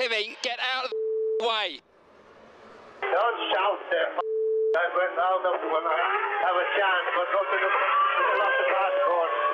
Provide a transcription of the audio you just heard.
Kimi, get out of the way. Don't shout there. I went out of the one. I have a chance, but not to the last part.